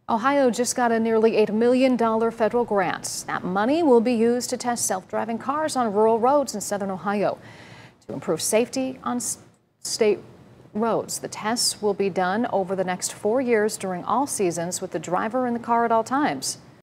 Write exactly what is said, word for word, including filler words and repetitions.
Ohio just got a nearly eight million dollars federal grant. That money will be used to test self-driving cars on rural roads in southern Ohio to improve safety on state roads. The tests will be done over the next four years during all seasons with the driver in the car at all times.